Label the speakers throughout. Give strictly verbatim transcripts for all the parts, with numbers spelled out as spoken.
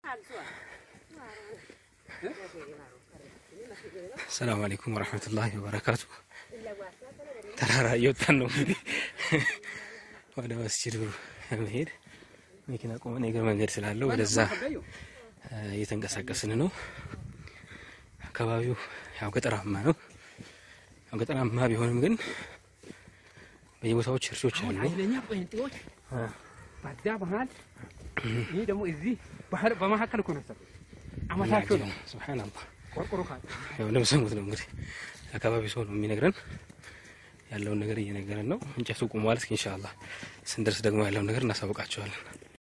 Speaker 1: السلام عليكم ورحمة الله وبركاته. ترى يوتنو وأنا مسجد المهير ممكن أقوم أنا يقول من غير سلالو ولزا يتنقسقسن ነው አካባቢው ያው ገጠራማ ነው ያው ገጠራማ ቢሆንም ግን በየቦታው እርሾች አሉ አይለኛ ጴንጤዎች ባዳ ባህል ይሄ ደግሞ እዚህ ባህር በመሐከል እኮ ነው አማታቸው ነው ሱብሃንአላህ ቆርቆሮካ ያው ለምሰሙት ነው እንግዲህ አካባቢው ሰው ነው የሚነግረን ያለውን ነገር እየነገረን ነው እንጨቱ ቆሟል እስኪ ኢንሻአላህ ስንደርስ ደግሞ ያለውን ነገር እናሳውቃቸዋለን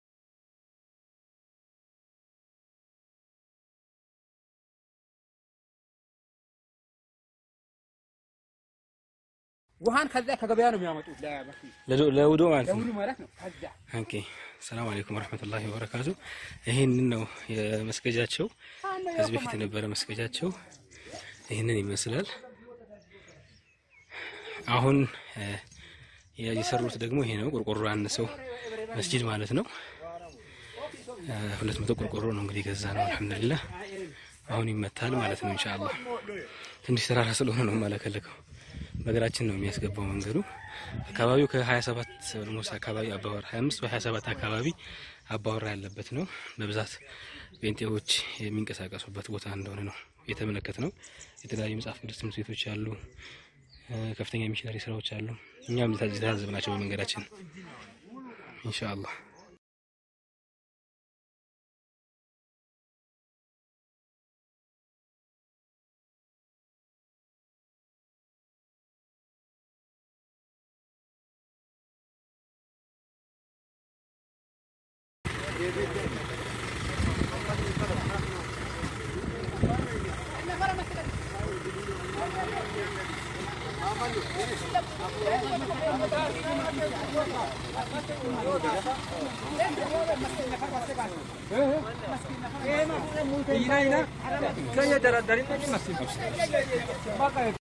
Speaker 1: وهان كذا كجبيا ነው የሚያመጡት ለውዶ ማለት ነው ለውዶ ማለት ነው ከዛ ኦኬ ሰላም አለይኩም ወራህመቱላሂ ወበረካቱ ይሄንን ነው የመስገጃቸው ከዚህ በፊት የነበረ መስገጃቸው ይሄንን ይመስላል አሁን የሰሩት ደግሞ ይሄ ነው ቆርቆሮ አንሰው መስጂድ ማለት ነው ሁለት መቶ ቆርቆሮ ነው እንግዲህ ገዛ ነው አልহামዱሊላህ አሁን ይመታል ማለት ነው ኢንሻአላህ ትንሽ ተራራ ስለሆነ ነው ማለከለከው በግራችን ነው የሚያስገባው መንገዱ አካባቢው ከ27 ኦልሞስት አካባቢ አባወራ ሃያ አምስት ወይ ሃያ ሰባት አካባቢ አባወራ ያለበት ነው በብዛት ጴንጤዎች የሚንቀሳቀሱበት ቦታ እንደሆነ ነው የተመለከተነው የተለያዩ መጽሐፍ ቅዱስ ትምህርት ቤቶች አሉ ከፍተኛ ሚሽነሪ ስራዎች አሉ እኛም ታዝበናቸው በመንገዳችን ኢንሻአላህ Saya darah dari masih.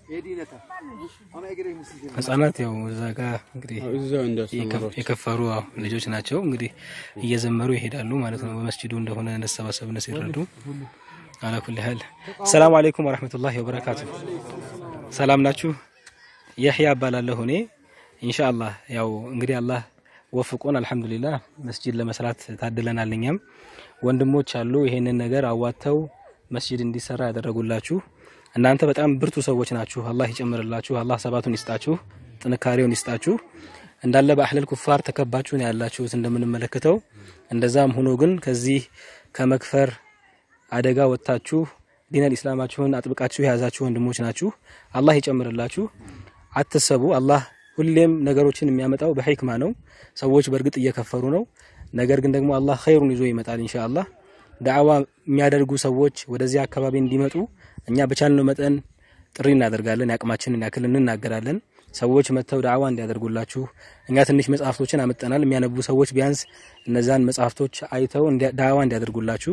Speaker 1: ህፃናት ያው እዛ ጋር እንግዲህ የከፈሩ ልጆች ናቸው እንግዲህ እየዘመሩ ይሄዳሉ ማለት ነው በመስጂዱ እንደሆነ እንደሰባሰብነ ሲረዱ አላ ኩል ሐል ሰላም አለይኩም ወራህመቱላሂ ወበረካቱ ሰላም ናችሁ ያህያ ባላለሁ እኔ ኢንሻአላህ ያው እንግዲህ አላህ ወፍቆን አልহামዱሊላህ መስጂድ ለመስራት ታድለናልኛም ወንድሞች አሉ ይሄንን ነገር አዋተው መስጂድ እንዲሰራ ያደረጉላችሁ እናንተ በጣም ብርቱ ሰዎች ናችሁ አላህ ይጨምርላችሁ አላህ ሰባቱን ይስጣችሁ ጥንካሬውን ይስጣችሁ እንዳለ በአህለል ኩፋር ተከባችሁ ነው ያላችሁት እንደምንመለከተው እንደዛም ሆኖ ግን ከዚህ ከመክፈር አደጋ ወጣችሁ ዲነል እስላማችሁን አጥብቃችሁ ያዛችሁ ወንድሞች ናችሁ አላህ ይጨምርላችሁ አትሰቡ አላህ ሁሌም ነገሮችን የሚያመጣው በህክማ ነው ሰዎች በርግጥ እየከፈሩ ነው ነገር ግን ደግሞ አላህ ኸይሩን ይዞ ይመጣል ኢንሻአላህ ዳዕዋ የሚያደርጉ ሰዎች ወደዚህ አካባቢ እንዲመጡ እኛ በቻልነው መጠን ጥሪ እናደርጋለን ያቅማችንን ያክል እንናገራለን ሰዎች መተው ዳዕዋ እንዲያደርጉላችሁ እኛ ትንሽ መጽሐፍቶችን አመጣናል የሚያነቡ ሰዎች ቢያንስ እነዛን መጽሐፍቶች አይተው ዳዕዋ እንዲያደርጉላችሁ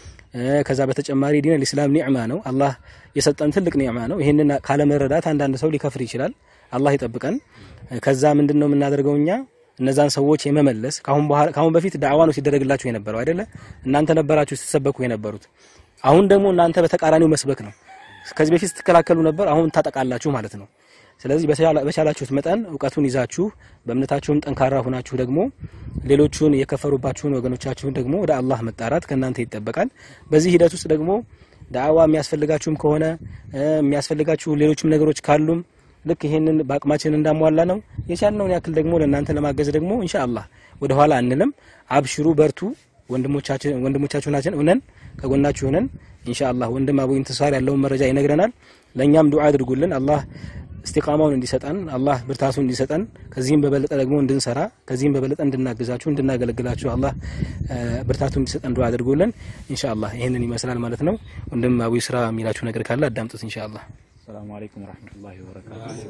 Speaker 1: ከዛ በተጨማሪ ዲነል እስላም ኒዕማ ነው አላህ የሰጠን ትልቅ ኒዕማ ነው ይሄንን ካለ መረዳት አንዳንድ ሰው ሊከፍር ይችላል አላህ ይጠብቀን ከዛ ምንድነው የምናደርገውኛ እነዛን ሰዎች የመመለስ ካሁን በኋላ ካሁን በፊት ዳዕዋ ነው ሲደረግላችሁ የነበረው አይደለ እናንተ ነበራችሁ ሲሰበኩ የነበሩት አሁን ደግሞ እናንተ በተቃራኒው መስበክ ነው ከዚህ በፊት ተከላከሉ ነበር አሁን ታጠቃላችሁ ማለት ነው ስለዚህ በቻላችሁት መጠን ዕውቀቱን ይዛችሁ በእምነታችሁም ጠንካራ ሆናችሁ ደግሞ ሌሎቹን የከፈሩባችሁን ወገኖቻችሁን ደግሞ ወደ አላህ መጣራት ከናንተ ይተበቃል በዚህ ሂደት ውስጥ ደግሞ ዳዕዋ የሚያስፈልጋችሁም ከሆነ የሚያስፈልጋችሁ ሌሎችም ነገሮች ካሉም ልክ ይሄንን ባቅማችን እንዳሟላ ነው የቻልነውን ያክል ደግሞ ለናንተ ለማገዝ ደግሞ ኢንሻአላህ ወደ ኋላ አንልም አብሽሩ በርቱ ወንድሞቻችን ወንድሞቻችሁ ናችን ሆነን ከጎናችሁ ሆነን ኢንሻአላህ ወንድም አቡ ኢንተሳር ያለው መረጃ ይነግረናል ለኛም ዱዓ አድርጉልን አላህ استقامውን እንዲሰጠን አላህ ብርታቱን እንዲሰጠን ከዚህም በበለጠ ደግሞ እንድንሰራ ከዚህም በበለጠ እንድናገዛችሁ እንድናገለግላችሁ አላህ ብርታቱን እንዲሰጠን ዱዓ አድርጉልን ኢንሻአላህ ይሄንን ይመስላል ማለት ነው ወንድም አቡ ይስራ የሚላችሁ ነገር ካለ አዳምጡት ኢንሻአላህ
Speaker 2: ሰላም አለይኩም ወራህመቱላሂ ወበረካቱ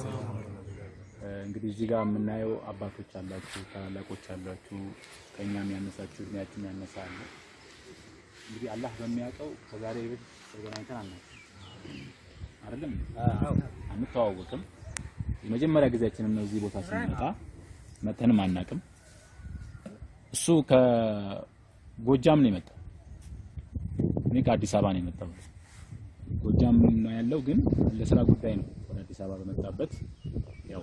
Speaker 2: እንግዲህ እዚህ ጋር የምናየው አባቶች አላችሁ ታላላቆች አላችሁ ከኛም ያነሳችሁ እድሜያችን ያነሳል እንግዲህ አላህ በሚያውቀው ከዛሬ በፊት ተገናኝተን አናውቅም አይደለም አዎ አንተዋወቅም የመጀመሪያ ጊዜያችንን ነው እዚህ ቦታ ስንመጣ መተንም አናውቅም እሱ ከጎጃም ነው የመጣው እኔ ከአዲስ አበባ ነው የመጣው ጎጃም ነው ያለው ግን ለስራ ጉዳይ ነው ወደ አዲስ አበባ በመጣበት ያው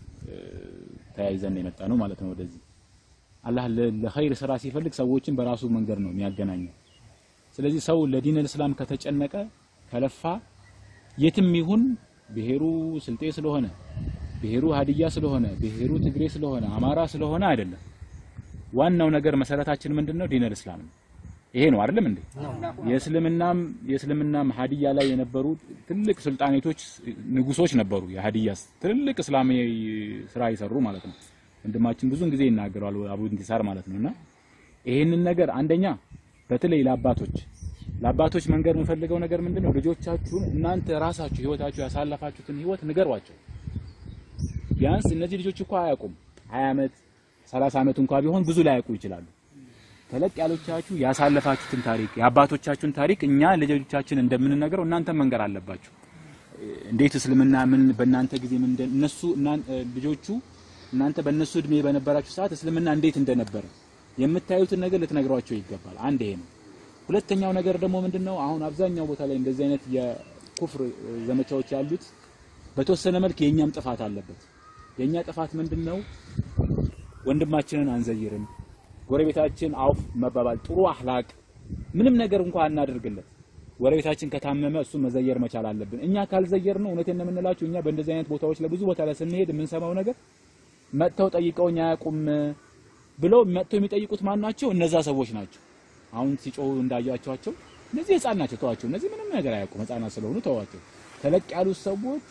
Speaker 2: ተያይዘን የመጣ ነው ማለት ነው ወደዚህ አላህ ለኸይር ስራ ሲፈልግ ሰዎችን በራሱ መንገድ ነው የሚያገናኘው ስለዚህ ሰው ለዲነል እስላም ከተጨነቀ ከለፋ የትም ይሁን ብሄሩ ስልጤ ስለሆነ ብሄሩ ሀዲያ ስለሆነ ብሄሩ ትግሬ ስለሆነ አማራ ስለሆነ አይደለም ዋናው ነገር መሰረታችን ምንድነው ዲነል እስላም ነው ይሄ ነው አይደለም እንዴ የእስልምናም የእስልምናም ሀዲያ ላይ የነበሩ ትልቅ ሱልጣኔቶች ንጉሶች ነበሩ የሀዲያስ ትልቅ እስላማዊ ስራ ይሰሩ ማለት ነው ወንድማችን ብዙን ጊዜ ይናገራሉ አቡ ኢንቲሳር ማለት ነውና ይሄንን ነገር አንደኛ በተለይ ለአባቶች ለአባቶች መንገር የምፈልገው ነገር ምንድነው ልጆቻችሁን እናንተ ራሳችሁ ህይወታችሁ ያሳለፋችሁትን ህይወት ንገሯቸው ቢያንስ እነዚህ ልጆች እኮ አያውቁም ሃያ አመት ሰላሳ አመት እንኳን ቢሆን ብዙ ላይ ያውቁ ይችላሉ ተለቅ ያሎቻችሁ ያሳለፋችሁትን ታሪክ ያባቶቻችሁን ታሪክ እኛ ለልጆቻችን እንደምንነግረው እናንተ መንገር አለባችሁ እንዴት እስልምና ምን በእናንተ ጊዜ ምን እነሱ ልጆቹ እናንተ በእነሱ እድሜ በነበራችሁ ሰዓት እስልምና እንዴት እንደነበር የምታዩትን ነገር ልትነግሯቸው ይገባል አንድ ይሄ ነው ሁለተኛው ነገር ደግሞ ምንድነው አሁን አብዛኛው ቦታ ላይ እንደዚህ አይነት የኩፍር ዘመቻዎች ያሉት በተወሰነ መልኩ የኛም ጥፋት አለበት የኛ ጥፋት ምንድነው ወንድማችንን አንዘይርም ጎረቤታችን አውፍ መባባል ጥሩ አህላቅ ምንም ነገር እንኳን እናደርግለት ጎረቤታችን ከታመመ እሱ መዘየር መቻል አለብን እኛ ካልዘየር ነው እውነቴን ነው የምንላችሁ እኛ በእንደዚህ አይነት ቦታዎች ለብዙ ቦታ ላይ ስንሄድ የምንሰማው ነገር መጥተው ጠይቀውኛ ያቁም ብለው መጥተው የሚጠይቁት ማን ናቸው እነዛ ሰዎች ናቸው አሁን ሲጮሁ እንዳያያቸዋቸው እነዚህ ህፃን ናቸው ተዋቸው እነዚህ ምንም ነገር አያውቁም ህፃናት ስለሆኑ ተዋቸው ተለቅ ያሉ ሰዎች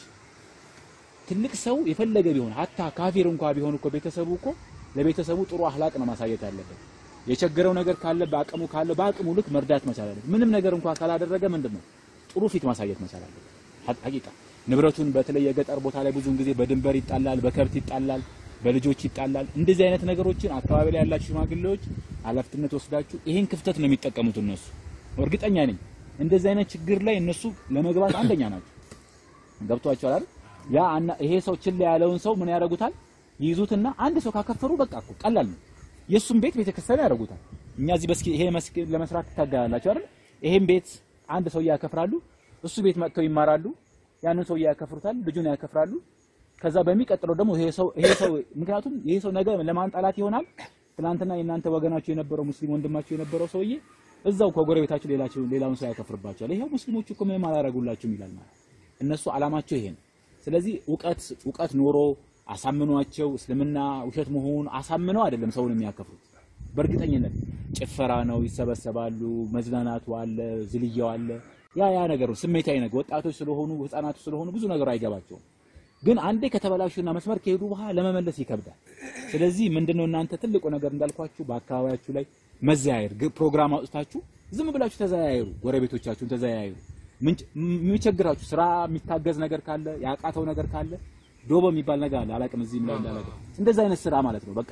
Speaker 2: ትልቅ ሰው የፈለገ ቢሆን hatta ካፊር እንኳን ቢሆን እኮ ቤተሰቡ እኮ ለቤተሰቡ ጥሩ አህላቅ ነው ማሳየት ያለበት የቸገረው ነገር ካለ ባቀሙ ካለ ባቀሙ ልክ መርዳት መቻል አለበት ምንም ነገር እንኳን ካላደረገ ምንድነው ጥሩ ፊት ማሳየት መቻል አለበት ሐቂቃ ንብረቱን በተለይ የገጠር ቦታ ላይ ብዙን ጊዜ በድንበር ይጣላል በከብት ይጣላል በልጆች ይጣላል እንደዚህ አይነት ነገሮችን አካባቢ ላይ ያላችሁ ሽማግሌዎች አለፍትነት ወስዳችሁ ይሄን ክፍተት ነው የሚጠቀሙት እነሱ እርግጠኛ ነኝ እንደዚህ አይነት ችግር ላይ እነሱ ለመግባት አንደኛ ናቸው ገብቷቸዋል አይደል ያ ይሄ ሰው ችላ ያለውን ሰው ምን ያደርጉታል ይይዙትና አንድ ሰው ካከፈሩ በቃ እኮ ቀላል ነው የሱም ቤት ቤተክርስቲያን ያደርጉታል እኛ እዚህ በስኪ ይሄ መስክ ለመስራት ተጋላላችሁ አይደል ይሄን ቤት አንድ ሰው ያከፍራሉ እሱ ቤት መጥተው ይማራሉ ያንን ሰው ያከፍሩታል ልጁን ያከፍራሉ ከዛ በሚቀጥለው ደግሞ ይሄ ሰው ይሄ ሰው ምክንያቱም ይሄ ሰው ነገ ለማንጣላት ይሆናል ትናንትና የናንተ ወገናችሁ የነበረው ሙስሊም ወንድማችሁ የነበረው ሰውዬ እዛው ከጎረቤታችሁ ሌላችሁ ሌላውን ሰው ያከፍርባቸዋል ይሄው ሙስሊሞች እኮ ምንም አላረጉላችሁም ይላል ማለት እነሱ አላማቸው ይሄ ነው ስለዚህ ዕውቀት ዕውቀት ኖሮ አሳምኗቸው እስልምና ውሸት መሆኑን አሳምነው አይደለም ሰውን የሚያከፍሩት በእርግጠኝነት ጭፈራ ነው ይሰበሰባሉ መዝናናቱ አለ ዝልያው አለ ያ ያ ነገር ስሜታዊ ነገር ወጣቶች ስለሆኑ ህፃናቱ ስለሆኑ ብዙ ነገር አይገባቸውም ግን አንዴ ከተበላሹና መስመር ከሄዱ በኋላ ለመመለስ ይከብዳል ስለዚህ ምንድነው እናንተ ትልቁ ነገር እንዳልኳችሁ በአካባቢያችሁ ላይ መዘያየር ፕሮግራም አውጥታችሁ ዝም ብላችሁ ተዘያየሩ ጎረቤቶቻችሁን ተዘያየሩ ምን የሚቸግራችሁ ስራ የሚታገዝ ነገር ካለ ያቃተው ነገር ካለ ዶቦ የሚባል ነገር አለ አላቅም እዚህ ምን እንዳላቀ እንደዛ አይነት ስራ ማለት ነው በቃ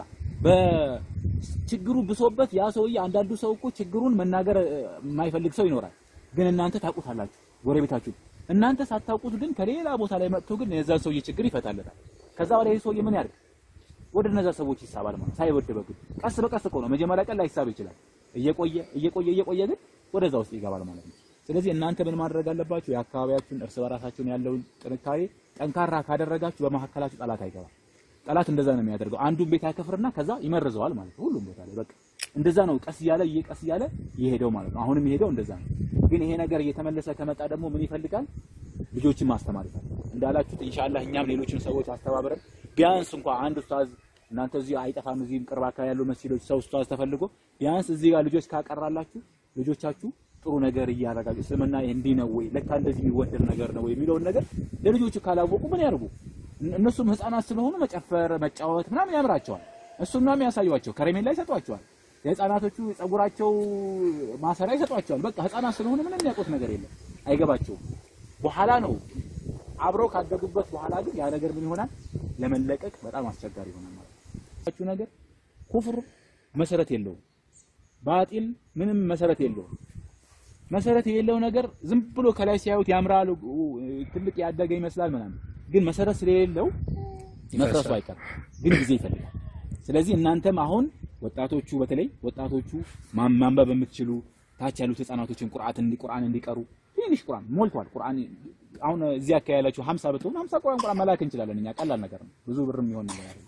Speaker 2: በችግሩ ብሶበት ያ ሰውዬ አንዳንዱ ሰው እኮ ችግሩን መናገር የማይፈልግ ሰው ይኖራል ግን እናንተ ታውቁታላችሁ ጎረቤታችሁ እናንተ ሳታውቁት ግን ከሌላ ቦታ ላይ መጥቶ ግን የዛን ሰውዬ ችግር ይፈታለታል ከዛ ወዲያ ይሄ ሰውዬ ምን ያርግ ወደ እነዛ ሰዎች ይሳባል ማለት ሳይወደበግ ቀስ በቀስ እኮ ነው መጀመሪያ ቀን ላይ ይሳብ ይችላል እየቆየ እየቆየ እየቆየ ግን ወደዛ ውስጥ ይገባል ማለት ነው ስለዚህ እናንተ ምን ማድረግ አለባችሁ ያካባቢያችሁን እርስ በራሳችሁን ያለውን ጥንካሬ ጠንካራ ካደረጋችሁ በመሐከላችሁ ጠላት አይገባም ጠላት እንደዛ ነው የሚያደርገው አንዱን ቤት ያከፍርና ከዛ ይመርዘዋል ማለት ነው ሁሉም ቦታ ላይ በቃ እንደዛ ነው ቀስ ያለ ይቀስ ያለ ይሄደው ማለት ነው አሁንም ይሄደው እንደዛ ነው ግን ይሄ ነገር እየተመለሰ ከመጣ ደግሞ ምን ይፈልጋል ልጆችን ማስተማር ይፈልጋል እንዳላችሁት ኢንሻአላህ እኛም ሌሎችን ሰዎች አስተባብረን ቢያንስ እንኳን አንድ ኡስታዝ እናንተ እዚህ አይጠፋም እዚህም ቅርብ አካባቢ ያሉ መስጊዶች ሰው ኡስታዝ ተፈልጎ ቢያንስ እዚህ ጋር ልጆች ካቀራላችሁ ልጆቻችሁ ጥሩ ነገር ይያረጋሉ እስልምና እንዲህ ነው ወይ ለካ እንደዚህ የሚወደድ ነገር ነው ወይ የሚለውን ነገር ለልጆቹ ካላወቁ ምን ያርጉ እነሱም ህፃናት ስለሆኑ መጨፈር መጫወት ምናምን ያምራቸዋል እሱም ነው የሚያሳዩዋቸው ከረሜላ ይሰጧቸዋል የህፃናቶቹ ጸጉራቸው ማሰሪያ ይሰጧቸዋል በቃ ህፃናት ስለሆኑ ምንም ያውቁት ነገር የለም አይገባቸውም በኋላ ነው አብረው ካደጉበት በኋላ ግን ያ ነገር ምን ይሆናል ለመለቀቅ በጣም አስቸጋሪ ይሆናል ማለት ነው ነገር ኩፍር መሰረት የለውም ባጢል ምንም መሰረት የለውም መሰረት የሌለው ነገር ዝም ብሎ ከላይ ሲያዩት ያምራል ትልቅ ያደገ ይመስላል ምናምን ግን መሰረት ስለሌለው መፍረሱ አይቀርም ግን ጊዜ ይፈልጋል ስለዚህ እናንተም አሁን ወጣቶቹ በተለይ ወጣቶቹ ማንበብ የምትችሉ ታች ያሉት ህፃናቶችን ቁርአን እንዲ ቁርአን እንዲቀሩ ትንሽ ቁርአን ሞልቷል ቁርአን አሁን እዚህ አካባቢያችሁ ሃምሳ ብትሆኑ ሃምሳ ቁርአን ቁርአን መላክ እንችላለን እኛ ቀላል ነገር ነው ብዙ ብርም ይሆን ነገር አይደለም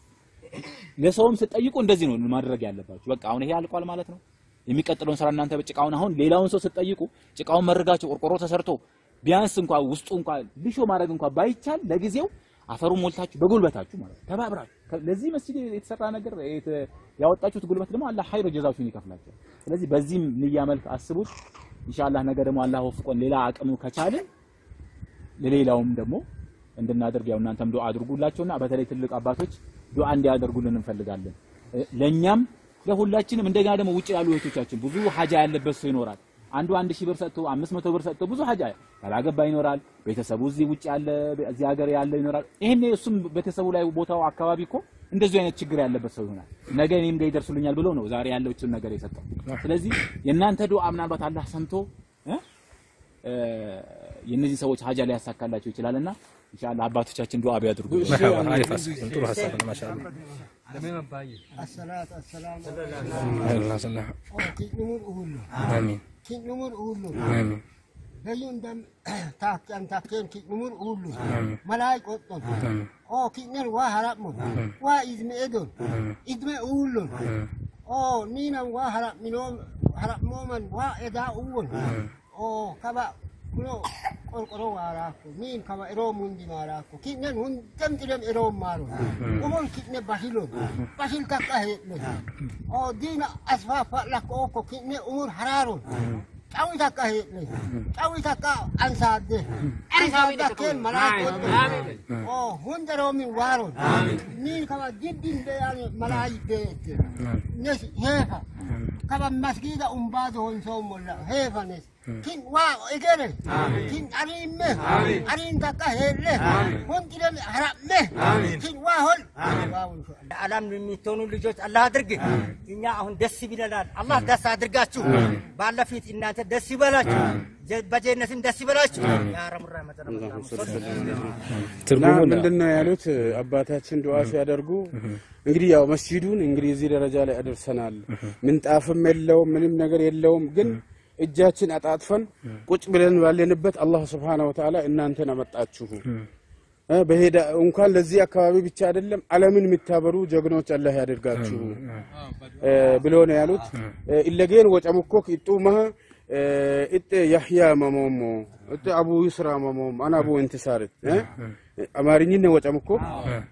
Speaker 2: ለሰውም ስትጠይቁ እንደዚህ ነው ማድረግ ያለባችሁ በቃ አሁን ይሄ አልቋል ማለት ነው የሚቀጥለውን ስራ እናንተ በጭቃውን አሁን ሌላውን ሰው ስትጠይቁ ጭቃውን መርጋችሁ ቆርቆሮ ተሰርቶ ቢያንስ እንኳን ውስጡ እንኳን ልሾ ማድረግ እንኳን ባይቻል ለጊዜው አፈሩ ሞልታችሁ በጉልበታችሁ ማለት ተባብራችሁ ለዚህ መስጊድ የተሰራ ነገር ያወጣችሁት ጉልበት ደግሞ አላህ ሀይር ጀዛችሁን ይከፍላችሁ ስለዚህ በዚህም ንያመልክ አስቡት ኢንሻአላህ ነገ ደግሞ አላህ ወፍቆን ሌላ አቅሙ ከቻለ ለሌላውም ደግሞ እንድናደርግ ያው እናንተም ዱአ አድርጉላቸውና በተለይ ትልቅ አባቶች ዱአ እንዲያደርጉልን እንፈልጋለን ለኛም ለሁላችንም እንደገና ደግሞ ውጪ ያሉ እህቶቻችን ብዙ ሀጃ ያለበት ሰው ይኖራል አንዱ አንድ ሺህ ብር ሰጥቶ አምስት መቶ ብር ሰጥቶ ብዙ ሀጃ ያላገባ ይኖራል ቤተሰቡ እዚህ ውጪ ያለ እዚህ ሀገር ያለ ይኖራል ይሄን እሱም ቤተሰቡ ላይ ቦታው አካባቢ እኮ እንደዚህ አይነት ችግር ያለበት ሰው ይሆናል ነገ እኔም ጋር ይደርሱልኛል ብሎ ነው ዛሬ ያለው እቺን ነገር የሰጠው ስለዚህ የእናንተ ዱአ ምናልባት አላህ ሰምቶ እ የነዚህ ሰዎች ሀጃ ላይ ያሳካላቸው ይችላልና ኢንሻአላህ አባቶቻችን ዱአ ቢያደርጉ
Speaker 1: አሪፍ ጥሩ ሐሳብ ነው ማሻአላህ
Speaker 3: الصلاة السلام
Speaker 1: الله صلى
Speaker 3: نمر أهله
Speaker 1: آمين
Speaker 3: كي نمر أهله
Speaker 1: آمين
Speaker 3: بيون دم تاكن تاكن كي نمر أهله ملاك أطل أو كي نر واهرب من وايزم إدون إدم أهله أو نينا واهرب منهم هرب مومن وإدا أول أو كبا كلو قرقرو وراكو مين كما إروم مندي ماراكو كينن هون كم تلم إروم مارو ومن كينن بحيلون بحيل كاكاهي أو دينا أسفاف لك أوكو كينن أمور حرارون أوي كاكاهي أوي كاكا أنساد أنساد كين ملاك أو هون دروم وارون مين كما جدين بيان ملاك بيت نس هيفا كما مسجد أمباد هون سوم ولا هيفا نس كين وا إجري كين أريم أريم تكهله هون كده هرمه كين وا هول
Speaker 4: አላም የሚተኑ ልጆች አላህ አድርግ እኛ አሁን ደስ ይበላል አላህ ደስ አድርጋችሁ ባለፊት እናንተ ደስ ይበላችሁ በጀነትም ደስ ይበላችሁ ያ ረብ ረመዳን
Speaker 5: ትርጉሙ ምንድነው ያሉት አባታችን ዱዓ ሲያደርጉ እንግዲህ ያው መስጂዱን እንግዲህ እዚህ ደረጃ ላይ አደርሰናል ምንጣፍም የለውም ምንም ነገር የለውም ግን እጃችን አጣጥፈን ቁጭ ብለን ባለንበት አላህ Subhanahu Wa Ta'ala እናንተን አመጣችሁ በሄዳ እንኳን ለዚህ አካባቢ ብቻ አይደለም ዓለምን ምታበሩ ጀግኖች አላህ ያደርጋችሁ ብሎ ነው ያሉት ኢለገን ወጨምኮክ ኢጡማ እጥ ያህያ መሞሞ እጥ አቡ ይስራ መሞም አና አቡ እንተሳረት አማርኝነ ወጨምኮክ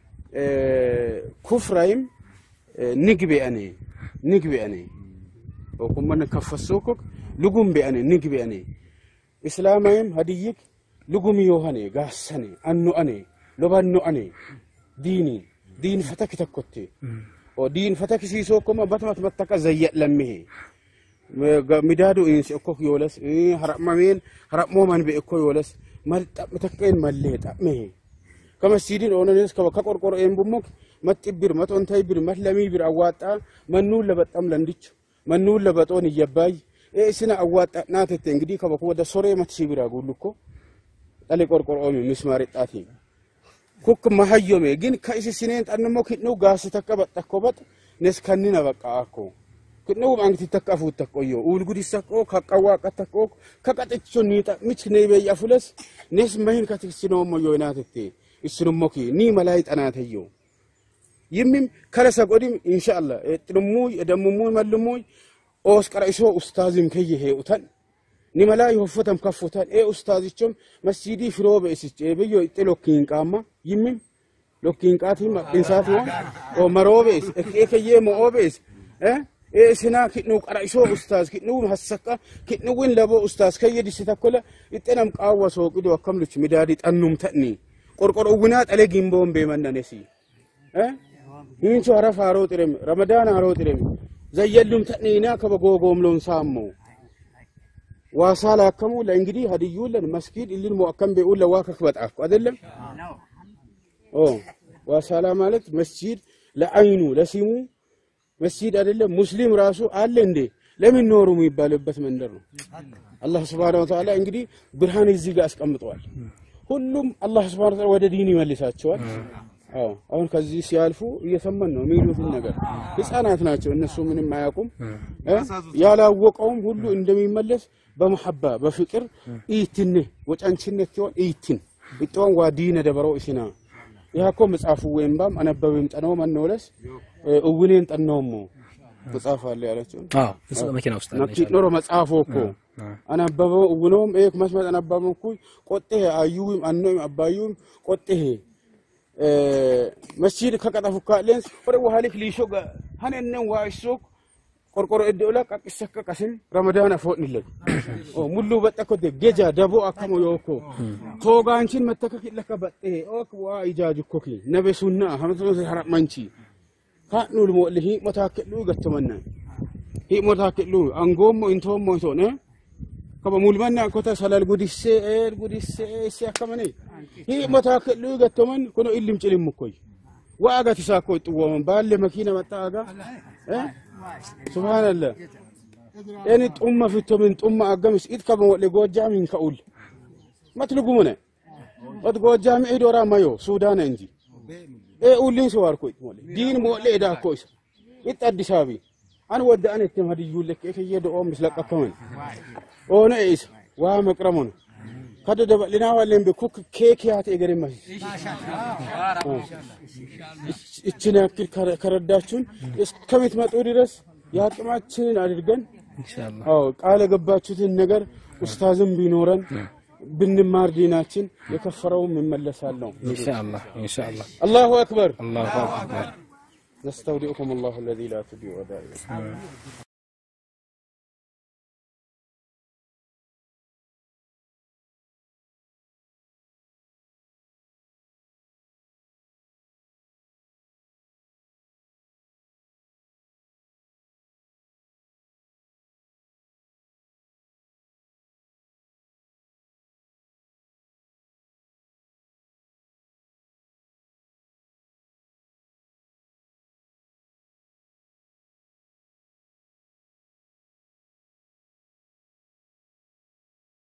Speaker 5: ኩፍራይም ንግቢ አኔ ንግቢ አኔ ወኩመን ከፈሶኮክ لقوم بأني نج بأني إسلامهم هديك لقوم يوهني قاسني أنو أني لبنو أني ديني دين فتك تكتي ودين فتك سيسوكم بتمت متك زي لمه مدادو إنس أكوك يولس إيه هرب مين هرب مومن بأكو يولس مال متكين مليت أمه كما سيدين أونا ناس كوا كقر قر إم بمك ما تبير ما تنتهي بير ما لمي بير أواتا منول لبتأم لنديش منول لبتوني يباي إيه سنا أوات ناتت إنجدي كبكو ده سوري ما تشيبرا أقولكوا تالي كور كور أمي مسمار التأثيم كوك ما هيومي جين كايس سنين أنا ما كنتو قاس تكبت تكبت ناس كننا بقى أكو كنتو مانك تتكافو تكويو ولقودي سكوك كقوا كتكوك كقطعشوني تا مش نيبي يفلس ناس ماين كتكسينو ما يوناتتي السنو مكي ني ملايت أنا تيجو يمم كلا سقوديم إن شاء الله تلموي دموموي ملموي أوسكار إيشو أستاذم كيه هي وتن نملا يهفتم كفوتان إيه أستاذيشهم مسجدي فروب إسيج إيه بيو إتلو كين كاما يمين لو كين كاتي ما إنساتهم أو مروبيس إيه كيه موبيس إيه إيه سنا كنو كرايشو أستاذ كنو هسكا كنو وين لبو أستاذ كيه دي ستاكولا إتنام قاوة سوق إدو أكملش مدادي أنوم تأني قرقر أغنات على جيمبون بيمنا نسي إيه هين شو عرف هارو ترم رمضان هارو ترم زي يلوم تأنينا كبقو قوملون سامو وصالا كمو لإنجدي هدي يقول المسجد اللي المؤكم بيقول لواكك بتعفو أدلم أوه وصالا مالت مسجد لعينو لسيمو مسجد أدلم مسلم راسو قال لندي لمن نورو ميبالبت من درو الله سبحانه وتعالى إنجدي برهان الزيقة أسكم بطوال كلهم الله سبحانه وتعالى ودى ديني ملسات شوال أو أون كذي سيالفو يثمنوا ميلو في النجار بس أنا أتناقش الناس من ما يقوم يا لا وقوم كله عندما يملس بمحبة بفكر إيتنه وتأنشنه تون إيتن إتوان ودين دبرو إسنا يهكم مسافو وين بام أنا ببيمت أنا ومن نولس أولين تنومو مسافة اللي على شون
Speaker 1: آه ما كنا أستاذ
Speaker 5: نكيد نور مسافوكو أنا ببو ونوم إيه كم اسمه أنا ببو كوي قطه أيوم أنوم أبايوم قطه مسجد كذا فكالين فرق وهالك ليشوق هنن وايشوق قرقر الدولة كسك كسين رمضان فوق نلك أو ملو بتأكد جيجا دبو أكمل يوكو توغانشين متأكد لك بتأه أو كوا إيجاج كوكي نبي سنة هم تقول هرب منشي كانوا المؤلهي متأكد لو قتمنا هي متأكد لو أنقوم إنتهم موتونه كما مولمنا كوتا سلال قديسة قديسة سيا كماني هي متأكد لو قتمن كانوا إلهم تلهم مكوي وأجا تساكو توهم بالله مكينة متأجا سبحان الله يعني أمة في التمن أمة أجمس إذ كم لقوا جامين كأول ما تلقونه ما تقول جامع إدورا مايو سودان عندي إيه أولين سوار كويت مولي دين مولي إدا كويس إتأدي سابي أنا ود أنا تم هذي يقول لك إيه يدعو مثلك كمان أو نعيس وهم كرمون هذا دب لنا والين بكوك كيك يا تيجري ما إتشنا كل كرداشون إس كميت ما تقولي رس يا كم أتشين أرجعن
Speaker 1: إن شاء الله
Speaker 5: أو قال قبّاتشوت النجار أستاذم بنوران بالنمار ديناتين يكفرون من ملسالهم
Speaker 1: إن شاء الله إن شاء الله
Speaker 5: الله أكبر
Speaker 1: الله أكبر
Speaker 5: نستودعكم الله الذي لا تضيع ودائعه